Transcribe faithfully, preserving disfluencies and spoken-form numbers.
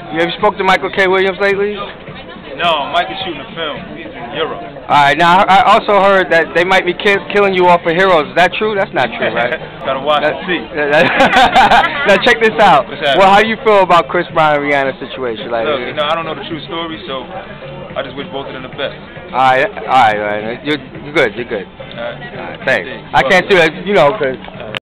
You ever spoke to Michael K. Williams lately? No, Mike is shooting a film in Europe. Alright, now I also heard that they might be ki killing you off for Heroes. Is that true? That's not true, right? Gotta watch that, and see. Now check this out. Well, how do you feel about Chris Brown and Rihanna's situation? Like, look, you know, I don't know the true story, so I just wish both of them the best. Alright, alright, alright. You're, you're good, you're good. Alright, alright thanks. I can't do that, you know, because